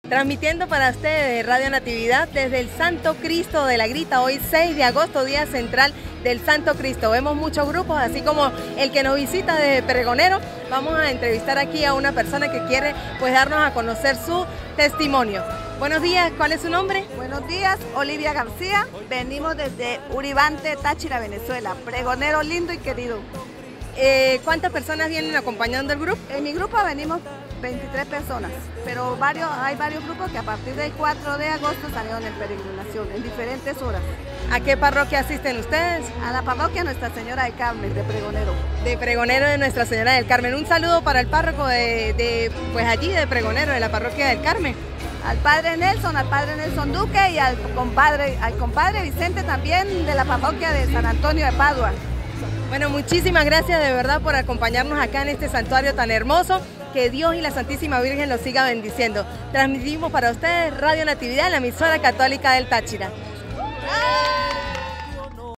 Transmitiendo para ustedes Radio Natividad desde el Santo Cristo de la Grita, hoy 6 de agosto, día central del Santo Cristo. Vemos muchos grupos, así como el que nos visita desde Pregonero. Vamos a entrevistar aquí a una persona que quiere pues darnos a conocer su testimonio. Buenos días, ¿cuál es su nombre? Buenos días, Olivia García. Venimos desde Uribante, Táchira, Venezuela. Pregonero lindo y querido. ¿Cuántas personas vienen acompañando el grupo? En mi grupo venimos 23 personas, pero hay varios grupos que a partir del 4 de agosto salieron en peregrinación, en diferentes horas. ¿A qué parroquia asisten ustedes? A la parroquia Nuestra Señora del Carmen, de Pregonero. De Pregonero de Nuestra Señora del Carmen. Un saludo para el párroco pues allí de Pregonero, de la parroquia del Carmen. Al padre Nelson Duque y al compadre Vicente también de la parroquia de San Antonio de Padua. Bueno, muchísimas gracias de verdad por acompañarnos acá en este santuario tan hermoso. Que Dios y la Santísima Virgen los siga bendiciendo. Transmitimos para ustedes Radio Natividad, la emisora católica del Táchira.